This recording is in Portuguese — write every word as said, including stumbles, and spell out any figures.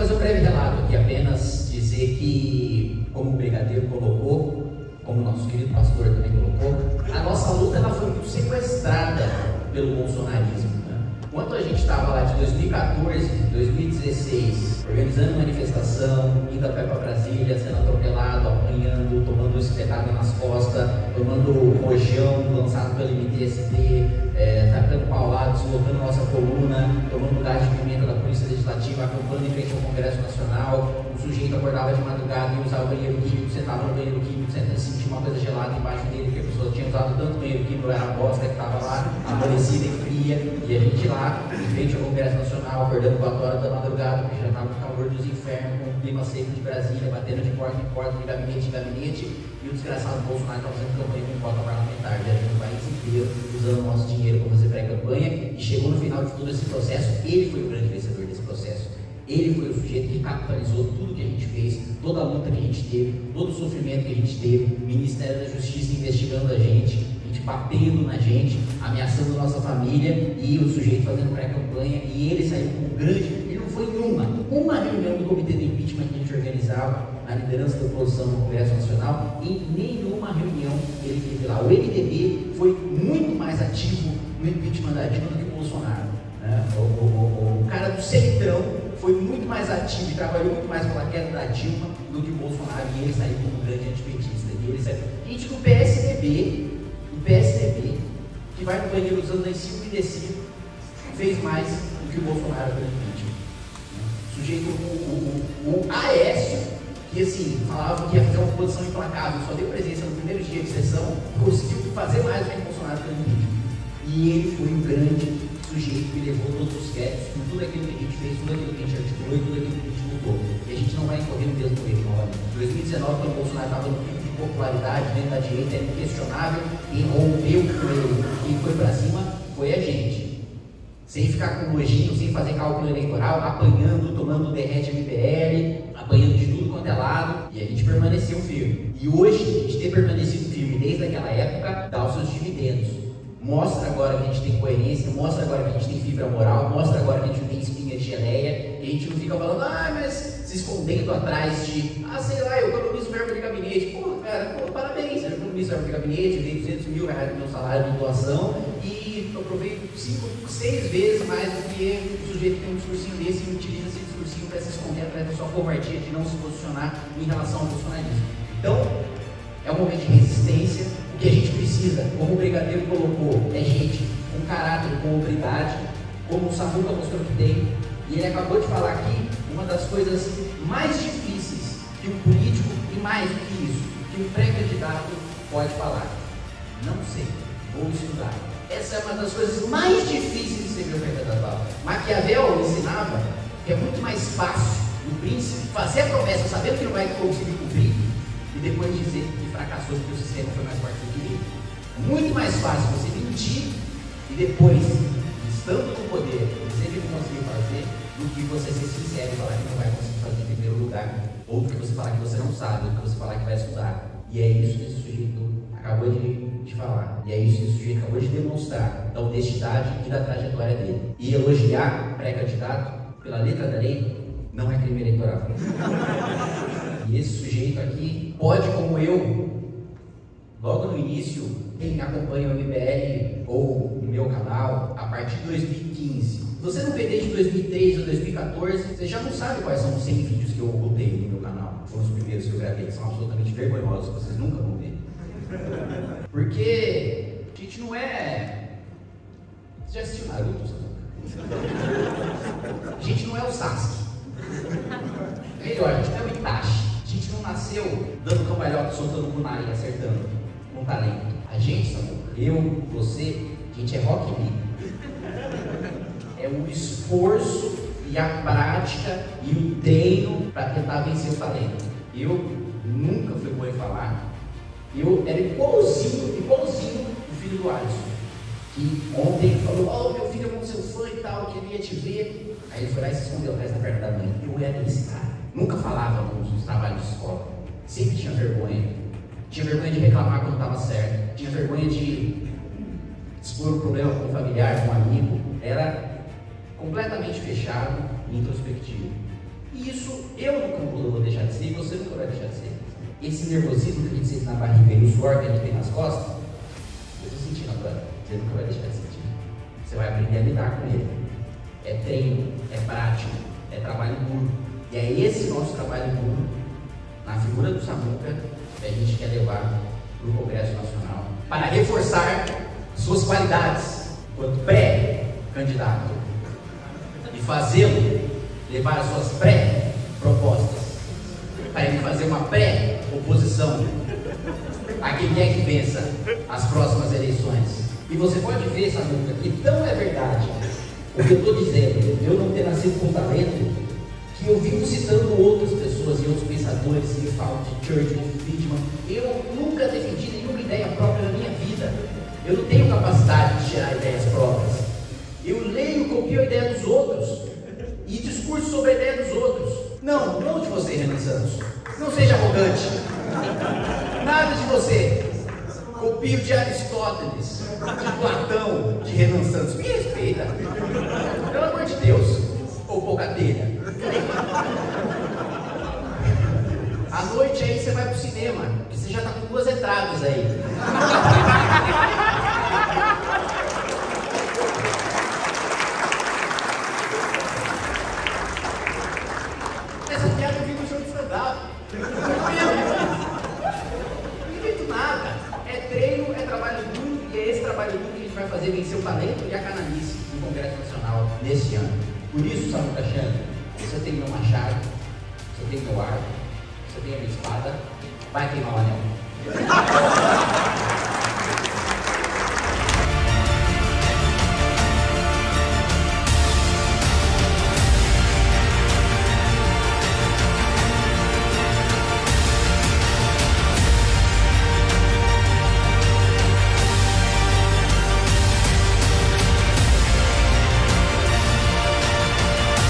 fazer um breve relato aqui, apenas dizer que, como o brigadeiro colocou, como o nosso querido pastor também colocou, a nossa luta ela foi muito sequestrada pelo bolsonarismo. Né? Enquanto a gente estava lá de dois mil e quatorze, dois mil e dezesseis, organizando manifestação, indo a pé para Brasília, sendo atropelado, apanhando, tomando espetada nas costas, tomando rojão lançado pelo M T S T, é, tacando paulado, deslocando nossa coluna, tomando gás de pimenta da Polícia Legislativa, acampando em frente ao Congresso Nacional. O sujeito acordava de madrugada e usava o banheiro químico, sentava no banheiro químico, sentia uma coisa gelada embaixo dele, porque a pessoa tinha usado tanto banheiro químico, era a bosta que estava lá, amanhecida e fria, e a gente lá, em frente ao Congresso Nacional, acordando quatro horas da madrugada, porque já estava no calor dos infernos, com o clima seco de Brasília, batendo de porta em porta, de gabinete em gabinete, e o desgraçado Bolsonaro estava fazendo campanha com cota parlamentar, viajando o país inteiro, usando o nosso dinheiro para fazer pré-campanha, e chegou no final de todo esse processo, ele foi o grande vencedor desse processo. Ele foi o sujeito que capitalizou tudo que a gente fez, toda a luta que a gente teve, todo o sofrimento que a gente teve, o Ministério da Justiça investigando a gente, a gente batendo na gente, ameaçando a nossa família, e o sujeito fazendo pré-campanha, e ele saiu com um grande... Ele não foi em uma, uma reunião do Comitê do Impeachment que a gente organizava, na liderança da oposição no Congresso Nacional, em nenhuma reunião ele teve lá. O M D B foi muito mais ativo no impeachment da Dilma do que o Bolsonaro. Né? O, o, o, o cara do Centrão foi muito mais ativo e trabalhou muito mais pela queda da Dilma do que o Bolsonaro, e ele saiu como um grande antipetista. E ele saiu. Gente do P S D B, o P S D B, que vai no banheiro usando lencinho umedecido, fez mais do que o Bolsonaro pelo impeachment. O sujeito, o, o, o Aécio, que assim, falava que ia fazer uma oposição implacável, só deu presença no primeiro dia de sessão, conseguiu fazer mais do que o Bolsonaro pelo impeachment. E ele foi um grande sujeito que levou todos os créditos com tudo aquilo que a gente fez, tudo aquilo que a gente articulou e tudo aquilo que a gente lutou. E a gente não vai incorrer no mesmo erro novamente. Em dois mil e dezenove, quando o Bolsonaro estava no pico de popularidade dentro da direita, era inquestionável, quem rompeu com ele, quem foi para cima, foi a gente. Sem ficar com nojinho, sem fazer cálculo eleitoral, apanhando, tomando derrete M P L, apanhando de tudo quanto é lado, e a gente permaneceu firme. E hoje, a gente ter permanecido firme desde aquela época, dá os seus dividendos. Mostra agora que a gente tem coerência, mostra agora que a gente tem fibra moral, mostra agora que a gente não tem espinha de geleia, e a gente não fica falando, ah, mas se escondendo atrás de, ah, sei lá, eu economizo verba de gabinete. Pô, cara, pô, parabéns, eu economizo verba de gabinete, eu dei duzentos mil reais do meu salário de doação, e eu aproveito cinco, seis vezes mais do que o sujeito que tem um discursinho desse e utiliza esse discursinho para se esconder atrás da sua covardia de não se posicionar em relação ao bolsonarismo. Então, é um momento de resistência. O que a gente precisa, como o brigadeiro colocou, é gente com caráter, com hombridade, como o Samuca mostrou que tem. E ele acabou de falar aqui uma das coisas mais difíceis que um político, e mais do que isso, que um pré-candidato pode falar. Não sei, vou estudar. Essa é uma das coisas mais difíceis de ser pré-candidato. Maquiavel ensinava que é muito mais fácil o príncipe fazer a promessa sabendo que não vai conseguir cumprir, e depois dizer que fracassou porque o sistema foi mais forte do que ele. É muito mais fácil você mentir e depois, estando no poder, dizer que não conseguiu fazer, do que você ser sincero e falar que não vai conseguir fazer em primeiro lugar, ou do que você falar que você não sabe, ou do que você falar que vai estudar. E é isso que esse sujeito acabou de, de falar. E é isso que esse sujeito acabou de demonstrar da honestidade e da trajetória dele. E elogiar pré-candidato pela letra da lei não é crime eleitoral. E esse sujeito aqui pode, como eu, logo no início, quem acompanha o M B L ou o meu canal, a partir de dois mil e quinze. Se você não vê desde dois mil e treze ou dois mil e quatorze, você já não sabe quais são os cem vídeos que eu ocultei no meu canal. Foram os primeiros que eu gravei, que são absolutamente vergonhosos, que vocês nunca vão ver. Porque a gente não é... Você já assistiu Naruto, Samuca? A gente não é o Sasuke. Melhor, a gente não é o Itachi. A gente não nasceu dando cambalhota, soltando kunai e acertando com talento. A gente, Samuca, eu, você, a gente é Rock Lee. É o esforço e a prática e o treino para tentar vencer o talento. Eu nunca fui bom em falar. Eu era igualzinho, igualzinho o filho do Alisson, que ontem falou, ó, oh, meu filho é muito seu fã e tal, queria te ver. Aí ele foi lá e se escondeu atrás da perna da mãe. Eu era esse cara. Nunca falava nos trabalhos de escola. Sempre tinha vergonha. Tinha vergonha de reclamar quando estava certo. Tinha vergonha de expor um problema com um familiar, com um amigo. Era completamente fechado e introspectivo. E isso Eu nunca vou deixar de ser e você nunca vai deixar de ser. Esse nervosismo que a gente sente na barriga e o suor que a gente tem nas costas, eu estou sentindo agora, você nunca vai deixar de sentir. Você vai aprender a lidar com ele. É treino, é prática, é trabalho duro. E é esse nosso trabalho duro, na figura do Samuca, que a gente quer levar para o Congresso Nacional, para reforçar suas qualidades enquanto pré-candidato e fazê-lo levar as suas pré-propostas, para ele fazer uma pré-oposição a quem quer que vença as próximas eleições. E você pode ver, Samuca, que tão é verdade o que eu estou dizendo, eu não ter nascido com talento, que eu vivo citando outras pessoas e outros pensadores, e falo de Churchill, de Friedman. Eu nunca defendi nenhuma ideia própria na minha vida. Eu não tenho capacidade de gerar ideias próprias. Eu leio e copio a ideia dos outros e discurso sobre a ideia dos outros. Não, não de você, Renan Santos. Não seja arrogante. Nada de você. Copio de Aristóteles, de Platão, de Renan Santos. Me respeita. Pelo amor de Deus. Ou pouca telha. À noite aí você vai pro cinema, que você já tá com duas entradas aí. Essa piada eu vi no show de stand-up. Não invento nada. É treino, é trabalho duro, e é esse trabalho duro que a gente vai fazer vencer o talento e a canalice no Congresso Nacional nesse ano. Por isso, Samuca Xande, você tem meu machado, você tem meu arco, você tem a minha espada, vai queimar o anel.